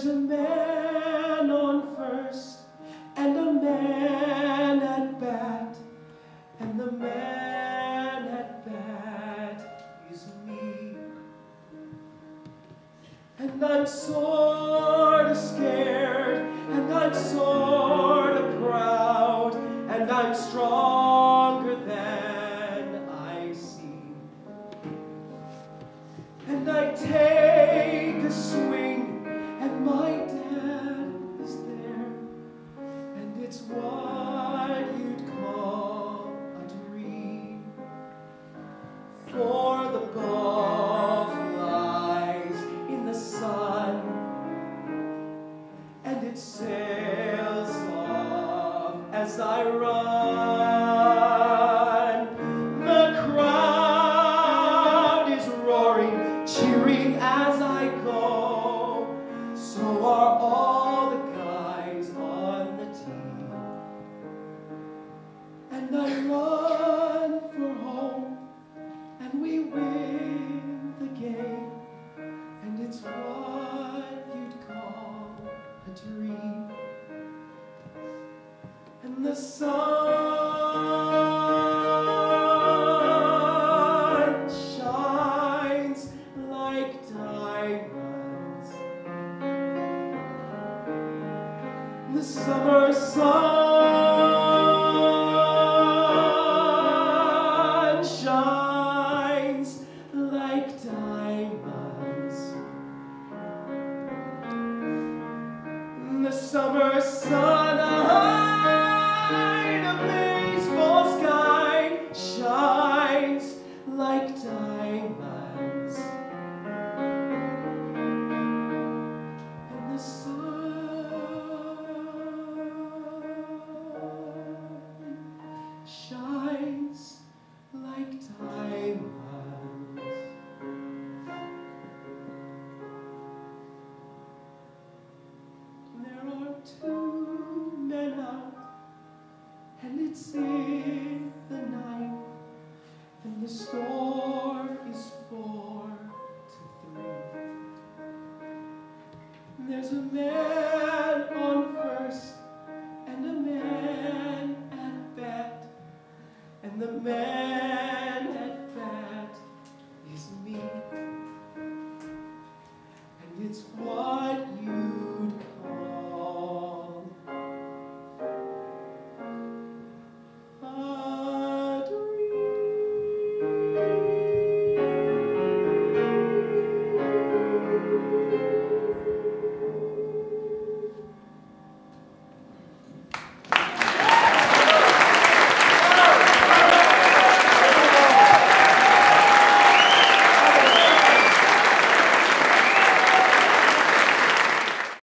a man on first, and a man at bat, and the man at bat is me. And I'm sort of scared, and I'm sort of proud, and I'm stronger than I seem. And I take a swing, and my dad is there, and it's what you'd call a dream. For the ball flies in the sun, and it sails off as I run. The crowd is roaring, cheering as I go. So are all the guys on the team. And I run for home, and we win the game. And it's what you'd call a dream. And the sun shines like diamonds. The summer sun shines like diamonds. The summer sun behind a baseball sky shines like diamonds. And the sun shines like diamonds. There are two men out, and it's in the night, and the score is 4-3. There's a man on first, and a man at bat, and the man at bat is me. And it's what you